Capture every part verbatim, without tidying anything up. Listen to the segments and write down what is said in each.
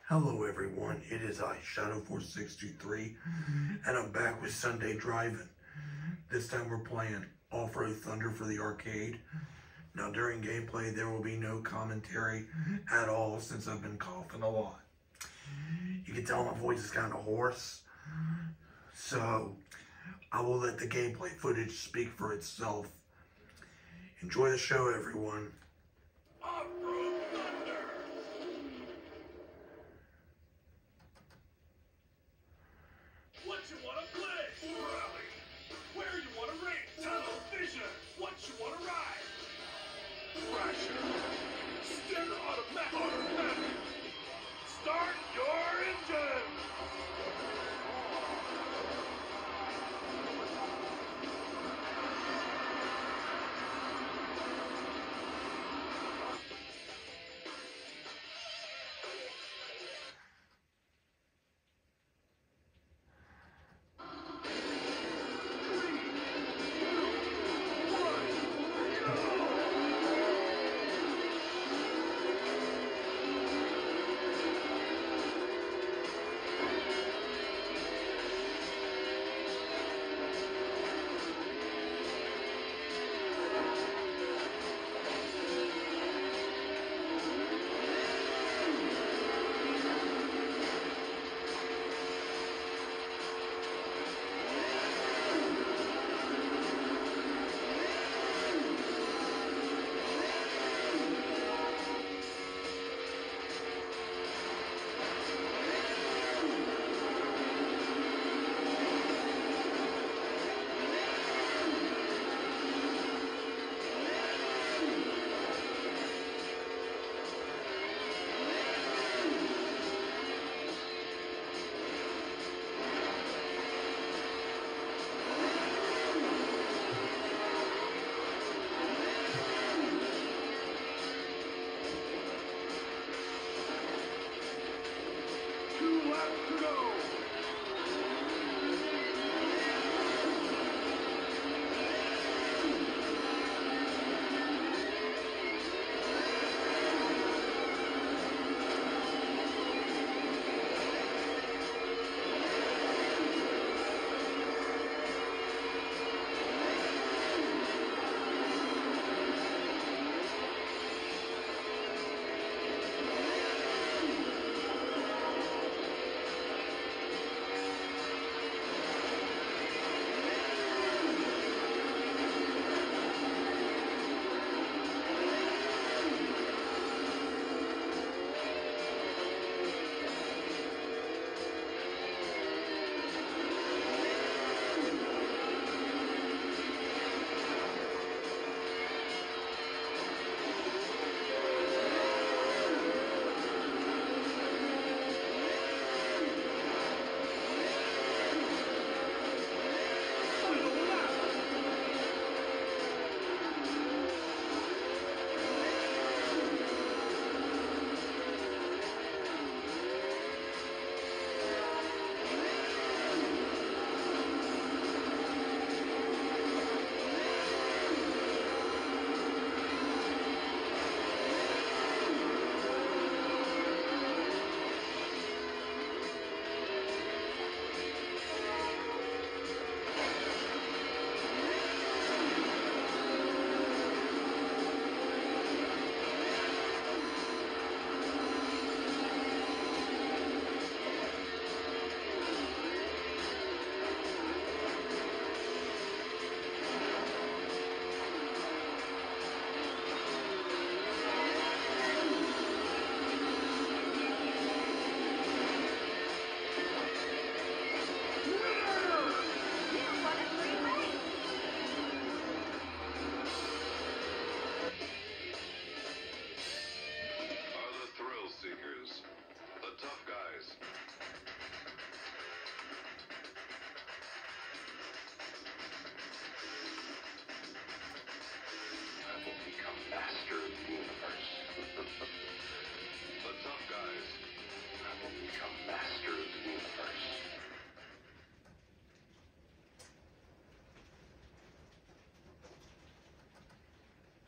Hello everyone, it is I, Shadow four six two three, and I'm back with Sunday Drivin. This time we're playing Offroad Thunder for the arcade. Now during gameplay there will be no commentary at all since I've been coughing a lot. You can tell my voice is kind of hoarse, so I will let the gameplay footage speak for itself. Enjoy the show everyone. Offroad Thunder! What you wanna play? Rally! Where you wanna race? Tunnel vision! What you wanna ride? Thrasher! Steer automatic! Automatic! Start your engine! Let's go!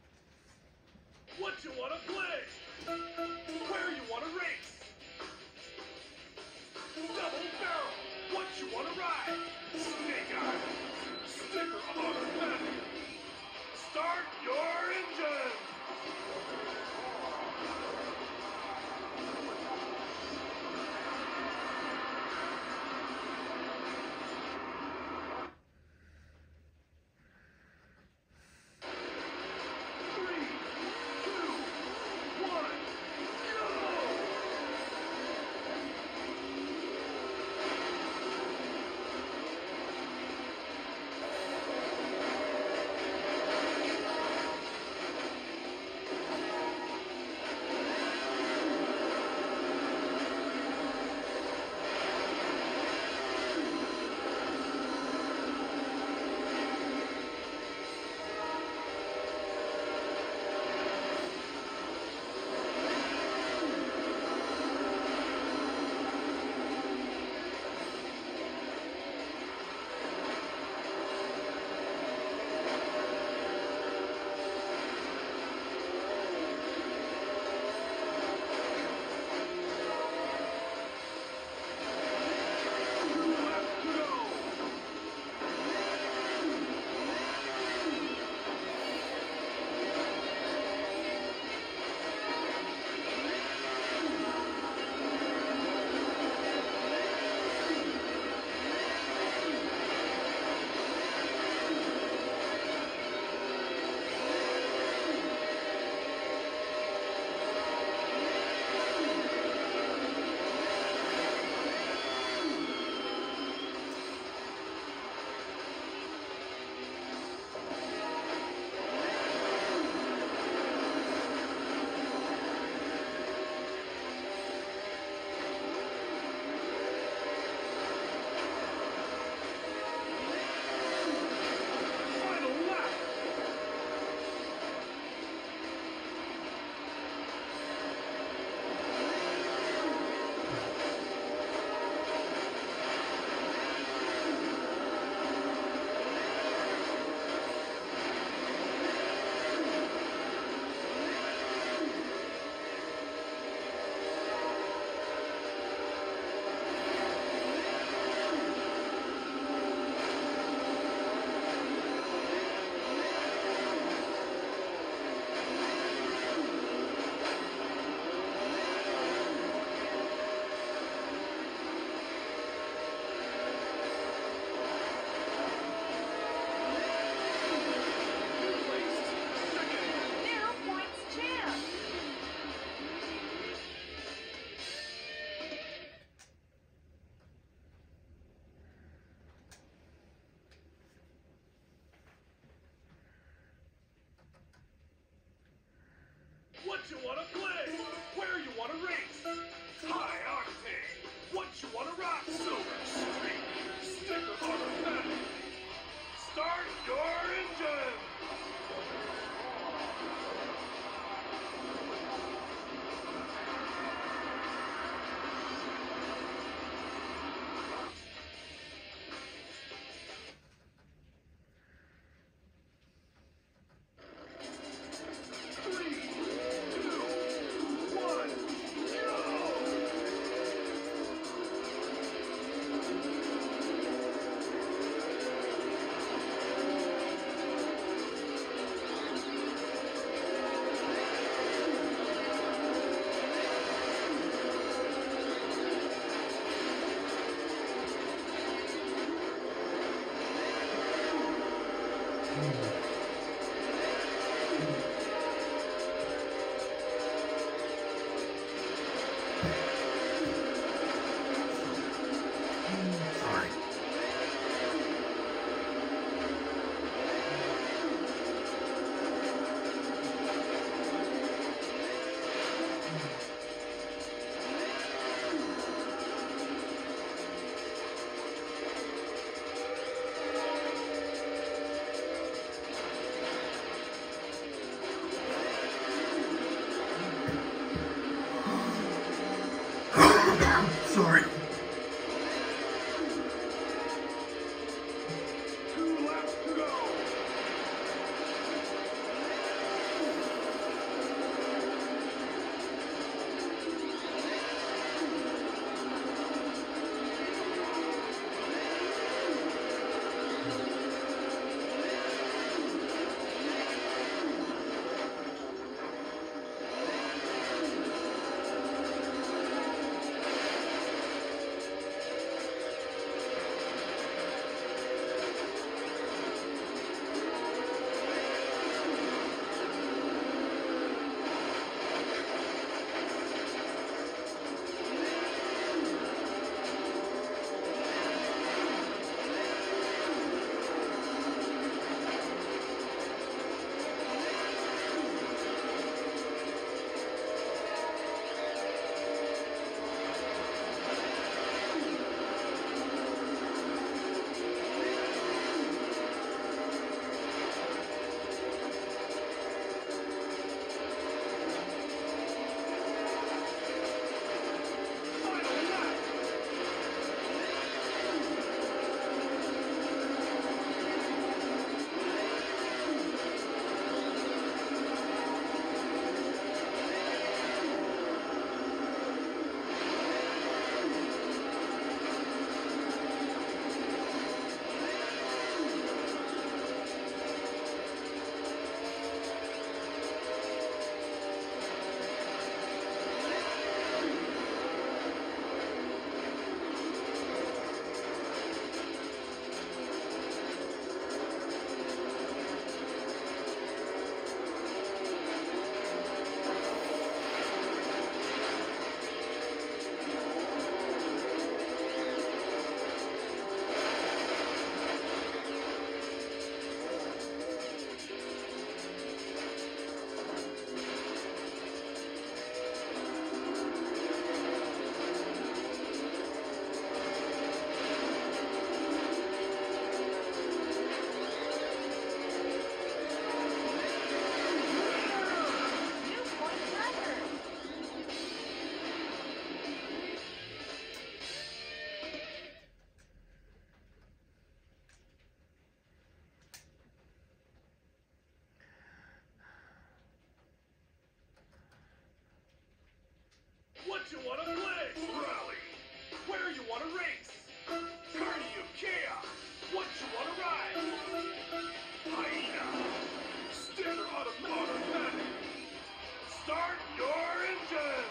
What you wanna play? Where you wanna race? What you wanna play? Where you wanna race? High octane. What you wanna rock? Silver streak. Sticker automatic. Start your engine. Sorry. Sorry. Two laps to go. What you wanna play? Rally. Where you wanna race? Cardio Chaos. What you wanna ride? Hyena. Sticker automatic. Start your engine.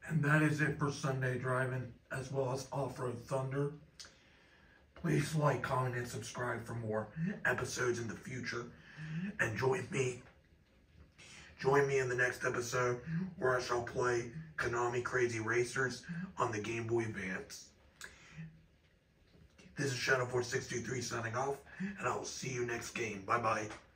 And that is it for Sunday Drivin, as well as Offroad Thunder. Please like, comment, and subscribe for more episodes in the future. And join me. Join me in the next episode where I shall play Konami Crazy Racers on the Game Boy Advance. This is Shadow four six two three signing off, and I will see you next game. Bye-bye.